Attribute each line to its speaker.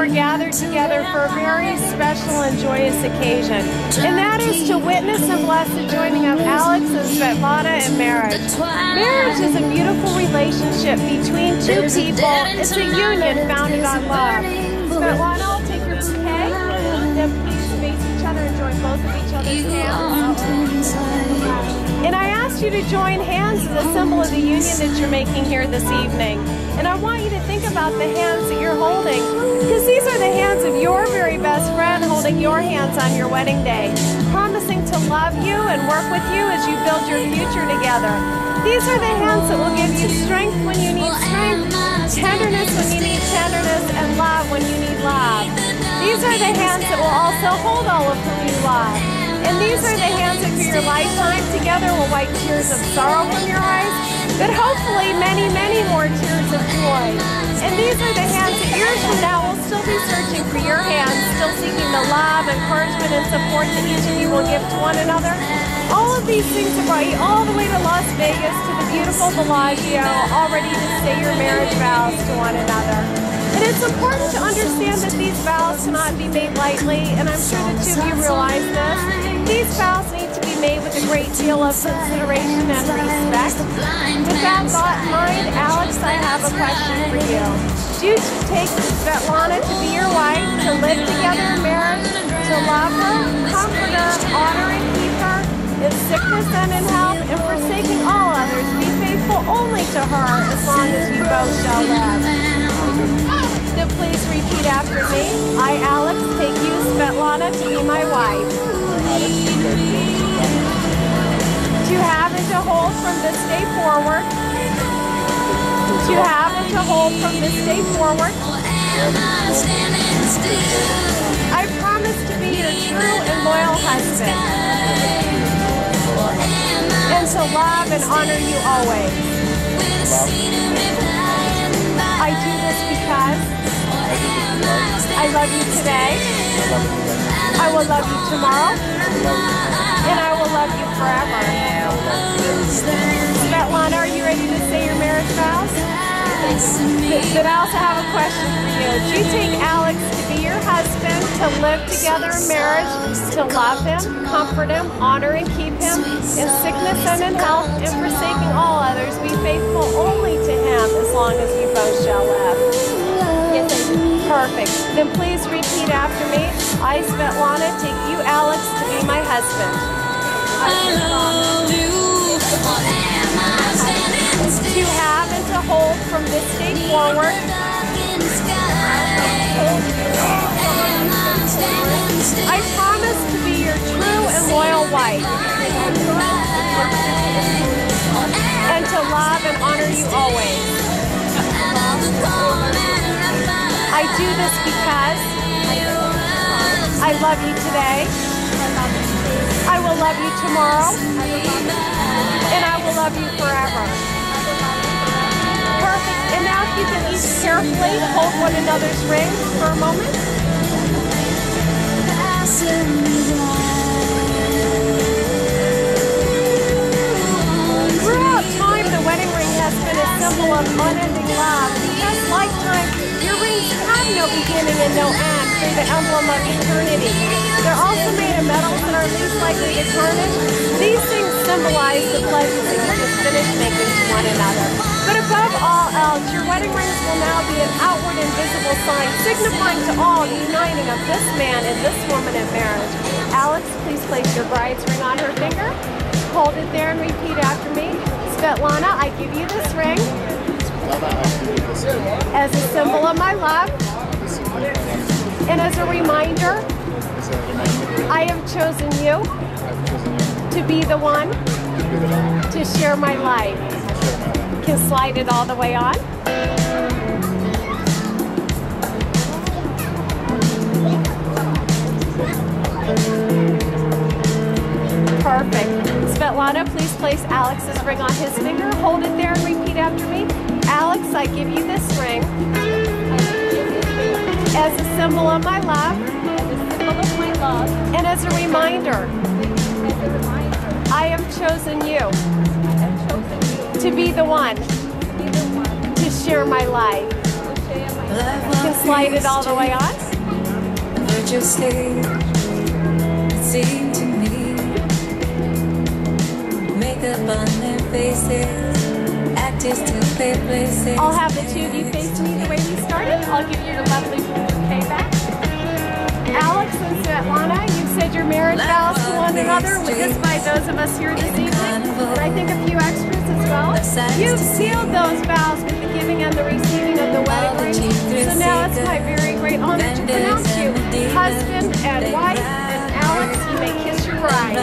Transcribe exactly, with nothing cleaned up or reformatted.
Speaker 1: we're gathered together for a very special and joyous occasion, and that is to witness and bless the joining of Alex and Svetlana in marriage. Marriage is a beautiful relationship between two people. It's a union founded on love. Svetlana, I'll take your bouquet, then please face each other and join both of each other's hands. And I asked you to join hands as a symbol of the union that you're making here this evening. And I want you to think about the hands that you're holding, because these are the hands of your very best friend holding your hands on your wedding day, promising to love you and work with you as you build your future together. These are the hands that will give you strength when you need strength, tenderness when you need tenderness, and love when you need love. These are the hands that will also hold all of whom you love. And these are the hands that for your lifetime together will wipe tears of sorrow from your eyes, but hopefully many, many more tears of joy. And these are the hands that years from now will still be searching for your hands, still seeking the love, encouragement, and support that each of you will give to one another. All of these things have brought you all the way to Las Vegas, to the beautiful Bellagio, all ready to say your marriage vows to one another. And it's important to understand that these vows cannot be made lightly, and I'm sure the two of you realize this. These vows need to be made with a great deal of consideration and respect. With that thought in mind, Alex, I have a question for you. Do you take Svetlana to be your wife, to live together in marriage, to love her, comfort her, honor and keep her, in sickness and in health, and forsaking all others, be faithful only to her as long as you both shall live? So please repeat after me. I, Alex, take you, Svetlana, to be my wife. To have and to hold from this day forward. To have and to hold from this day forward. I promise to be your true and loyal husband. And to love and honor you always. I do this because I love you today, I will love you tomorrow, and I will love you forever. Svetlana, are you ready to say your marriage vows? But I also have a question for you. Do you take Alex to be your husband, to live together in marriage, to love him, comfort him, honor and keep him, in sickness and in health, and forsaking all others, be faithful only to him as long as you both shall live? Yes, I do. Perfect. Then please repeat after me. I, Svetlana, take you, Alex, to be my husband. I love you. To have and to hold from this day forward. I promise to be your true and loyal wife. And to love and honor you always. I do this because I love you today. I will love you tomorrow. And I will love you forever. Perfect. And now if you can each carefully hold one another's rings for a moment. Throughout time, the wedding ring has been a symbol of unending love. Because lifetime, your rings have no beginning and no end. They're the emblem of eternity. They're also made of metals that are least likely to tarnish. These things symbolize the pledges that you just finished making to one another. But above all else, your wedding rings will now be an outward and visible sign, signifying to all the uniting of this man and this woman in marriage. Alex, please place your bride's ring on her finger. Hold it there and repeat after me. Svetlana, I give you this ring as a symbol of my love and as a reminder, I have chosen you to be the one to share my life. You can slide it all the way on. Perfect. Svetlana, please place Alex's ring on his finger. Hold it there and repeat after me. Alex, I give you this ring as a symbol of my love,
Speaker 2: of my love,
Speaker 1: and as a reminder,
Speaker 2: as a reminder,
Speaker 1: I have chosen you
Speaker 2: I have chosen you
Speaker 1: to be the one
Speaker 2: to be the one
Speaker 1: to share my life.
Speaker 2: to share my
Speaker 1: You can slide it all the way on.
Speaker 3: It seemed to me, makeup on their faces, actors to their places.
Speaker 1: I'll have the two of you face me the way we started. I'll give you your lovely bouquet back. Alex and Svetlana, you've said your marriage vows to one another, witnessed by those of us here this evening, and I think a few extras as well. You've sealed those vows with the giving and the receiving of the wedding ring. So now it's my very great honor to pronounce you husband and wife, and Alex, you may kiss your bride.